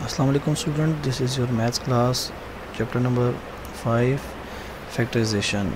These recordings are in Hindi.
Assalamu alaikum student, this is your maths class, chapter number 5, factorization.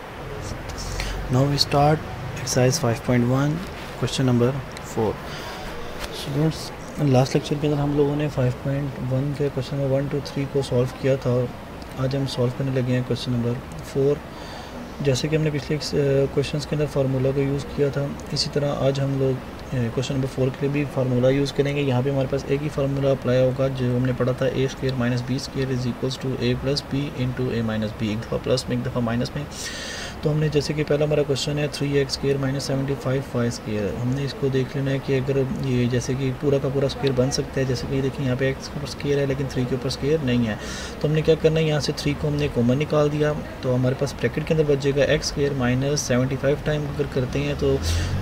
Now we start exercise 5.1, question number 4. Students, last lecture के अंदर हम लोगों ने 5.1 के क्वेश्चन नंबर 1 2 3 को सॉल्व किया था। आज हम सॉल्व करने लगे हैं क्वेश्चन नंबर 4। जैसे कि हमने पिछले क्वेश्चंस के अंदर फार्मूला को यूज़ किया था, इसी तरह आज हम लोग क्वेश्चन नंबर 4 के लिए भी फार्मूला यूज़ करेंगे। यहाँ पे हमारे पास एक ही फार्मूला अप्लाई होगा जो हमने पढ़ा था, A square minus B square is equals to A plus B into A minus B. एक दफ़ा प्लस में एक दफ़ा माइनस में। तो हमने जैसे कि पहला हमारा क्वेश्चन है 3x square minus 75 Y square. हमने इसको देख लेना है कि अगर ये जैसे कि पूरा का पूरा स्क्र बन सकता है। जैसे कि देखिए यहाँ पे x के ऊपर स्क्र है लेकिन 3 के ऊपर स्क्र नहीं है, तो हमने क्या करना है, यहाँ से 3 को हमने कॉमन निकाल दिया। तो हमारे पास ब्रैकेट के अंदर बच जाएगा x स्क्र माइनस 75 टाइम अगर करते हैं तो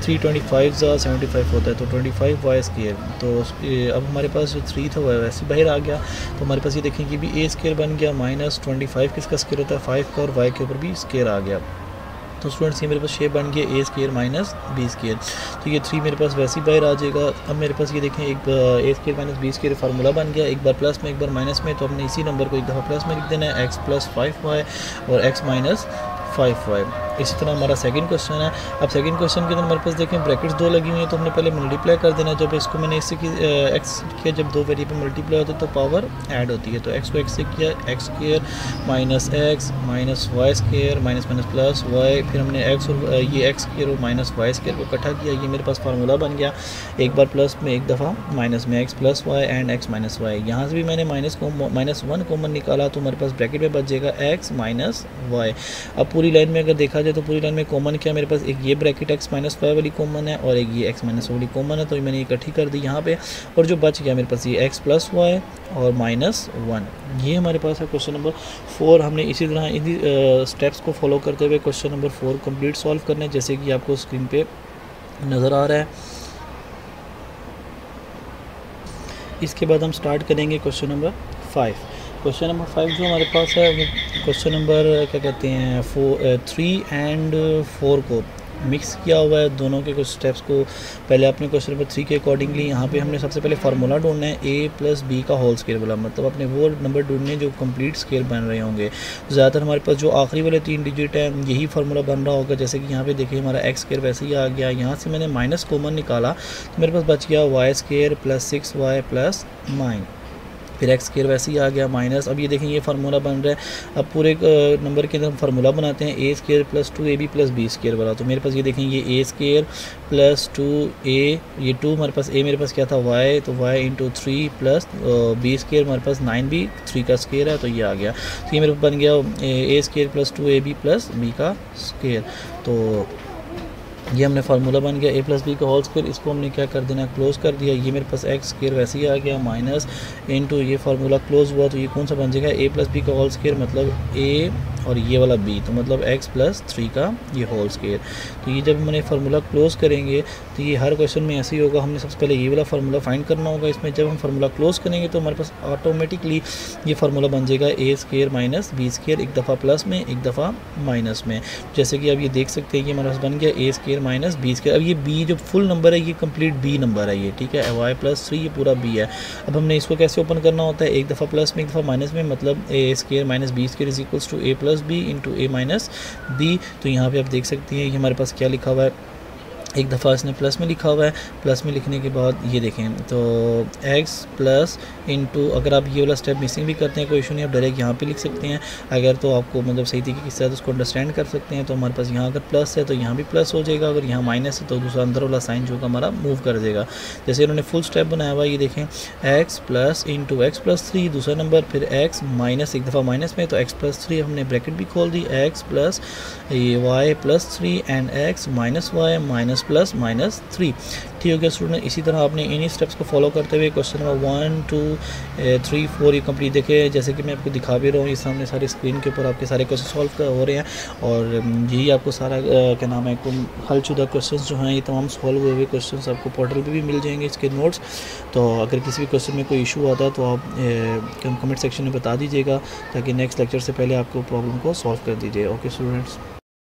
325 75 होता है, तो 25 वाई स्क्र। तो अब हमारे पास जो 3 था वह वैसे बाहर आ गया। तो हमारे पास ये देखें कि भी a स्क्र बन गया माइनस 25 किसका स्क्र होता है 5 का, और y के ऊपर भी स्क्र आ गया। तो स्टूडेंट्स ये मेरे पास शेप बन गया A square minus B square. तो ये 3 मेरे पास वैसे ही बाहर आ जाएगा। अब मेरे पास ये देखें एक A square minus B square formula बन गया, एक बार प्लस में एक बार माइनस में। तो हमने इसी नंबर को एक दफ़ा प्लस में लिख देना है, एक्स प्लस 5y और x माइनस 5y। इसी तरह हमारा सेकंड क्वेश्चन है। अब सेकंड क्वेश्चन के अंदर हमारे पास देखें ब्रैकेट्स 2 लगी हुई हैं, तो हमने पहले मल्टीप्लाई कर देना है। जब इसको मैंने इससे एक्स किया, जब 2 वेरिएबल मल्टीप्लाई होते हैं तो पावर ऐड होती है। तो एक्स को एक्स से किया, X square minus X minus Y square minus minus plus Y. फिर हमने एक्स और ये एक्स स्क्र और माइनस वाई स्क्र को इकट्ठा किया। ये मेरे पास फार्मूला बन गया, एक बार प्लस में एक दफ़ा माइनस में, X plus Y and X minus Y. यहाँ से भी मैंने -1 कॉमन निकाला, तो हमारे पास ब्रैकेट में बच जाएगा एक्स माइनस वाई। अब पूरी लाइन में अगर देखा जाए तो पूरी लाइन में कॉमन क्या, मेरे पास एक ये ब्रैकेट x माइनस वाई वाली कॉमन है और एक ये x माइनस वाली कॉमन है। तो मैंने ये इकट्ठी कर दी यहाँ पे, और जो बच गया मेरे पास ये x प्लस वाई और -1। ये हमारे पास है क्वेश्चन नंबर 4। हमने इसी तरह इन्हीं स्टेप्स को फॉलो करते हुए क्वेश्चन नंबर 4 कंप्लीट सॉल्व करना है, जैसे कि आपको स्क्रीन पे नज़र आ रहा है। इसके बाद हम स्टार्ट करेंगे क्वेश्चन नंबर 5। क्वेश्चन नंबर 5 जो हमारे पास है वो क्वेश्चन नंबर क्या कहते हैं 3 एंड 4 को मिक्स किया हुआ है, दोनों के कुछ स्टेप्स को। पहले अपने क्वेश्चन नंबर 3 के अकॉर्डिंगली यहाँ पे हमने सबसे पहले फार्मूला ढूंढना है, a प्लस बी का होल स्क्वायर वाला, मतलब अपने वो नंबर ढूंढने जो कंप्लीट स्क्वायर बन रहे होंगे। ज़्यादातर हमारे पास जो आखिरी वाले 3 डिजिट हैं यही फार्मूला बन रहा होगा। जैसे कि यहाँ पे देखिए हमारा एक्स स्क्वायर वैसे ही आ गया, यहाँ से मैंने माइनस कॉमन निकाला तो मेरे पास बच गया Y square plus 6y plus 9। फिर एक्स स्क्वायर वैसे ही आ गया माइनस। अब ये देखें ये फार्मूला बन रहा है। अब पूरे नंबर के अंदर फार्मूला बनाते हैं A square plus 2ab plus B square वाला। तो मेरे पास ये देखें ये ए स्क्वायर प्लस 2a, ये 2 हमारे पास, ए मेरे पास क्या था वाई, तो Y into 3 plus B square हमारे पास 9b 3 का स्क्वायर है, तो ये आ गया। तो ये मेरे पास बन गया A square plus 2ab plus B का स्क्वायर। तो ये हमने फार्मूला बन गया ए प्लस बी का होल स्क्वायर। इसको हमने क्या कर देना, क्लोज कर दिया। ये मेरे पास एक्स स्क्वायर वैसे ही आ गया माइनस इनटू ये फार्मूला क्लोज हुआ, तो ये कौन सा बन जाएगा ए प्लस बी का होल स्क्वायर, मतलब ए और ये वाला बी, तो मतलब एक्स प्लस 3 का ये होल स्क्वायर। तो ये जब मैंने फार्मूला क्लोज करेंगे तो ये हर क्वेश्चन में ऐसे ही होगा। हमने सबसे पहले ये वाला फार्मूला फाइंड करना होगा। इसमें जब हम फार्मूला क्लोज करेंगे तो हमारे पास ऑटोमेटिकली ये फार्मूला बन जाएगा A square minus B square, एक दफ़ा प्लस में एक दफ़ा माइनस में। जैसे कि अब ये देख सकते हैं कि हमारे पास बन गया A square minus B square. अब ये बी जो फुल नंबर है ये कंप्लीट बी नंबर है ये, ठीक है, वाई प्लस 3 ये पूरा बी है। अब हमने इसको कैसे ओपन करना होता है, एक दफ़ा प्लस में एक दफ़ा माइनस में, मतलब A square minus B square is equals to A plus B into A minus B. तो यहाँ पे आप देख सकते हैं ये हमारे पास क्या लिखा हुआ है, एक दफ़ा इसने प्लस में लिखा हुआ है। प्लस में लिखने के बाद ये देखें तो x प्लस इंटू, अगर आप ये वाला स्टेप मिसिंग भी करते हैं कोई इशू नहीं, आप डायरेक्ट यहाँ पे लिख सकते हैं। अगर तो आपको मतलब सही तरीके से उसको अंडरस्टैंड कर सकते हैं। तो हमारे पास यहाँ अगर प्लस है तो यहाँ भी प्लस हो जाएगा, अगर यहाँ माइनस है तो दूसरा अंदर वाला साइन जो हमारा मूव कर देगा। जैसे इन्होंने फुल स्टेप बनाया हुआ, ये देखें x plus into X plus 3 दूसरा नंबर, फिर x माइनस एक दफ़ा माइनस में, तो x प्लस 3 हमने ब्रैकेट भी खोल दी, x प्लस ये Y plus 3 and x minus Y minus plus minus 3। ठीक हो गया स्टूडेंट। इसी तरह आपने इन्हीं स्टेप्स को फॉलो करते हुए क्वेश्चन नंबर 1 2 3 4 ये कंप्लीट देखे। जैसे कि मैं आपको दिखा भी रहा हूँ, ये सामने सारे स्क्रीन के ऊपर आपके सारे क्वेश्चन सॉल्व हो रहे हैं, और यही आपको सारा क्या नाम है हल शुदा क्वेश्चन जो हैं ये तमाम सॉल्व हुए हुए क्वेश्चन आपको पोर्टल पर भी मिल जाएंगे इसके नोट्स। तो अगर किसी भी क्वेश्चन में कोई इशू आता है तो आप कमेंट सेक्शन में बता दीजिएगा, ताकि नेक्स्ट लेक्चर से पहले आपको प्रॉब्लम को सॉल्व कर दीजिए। Okay students.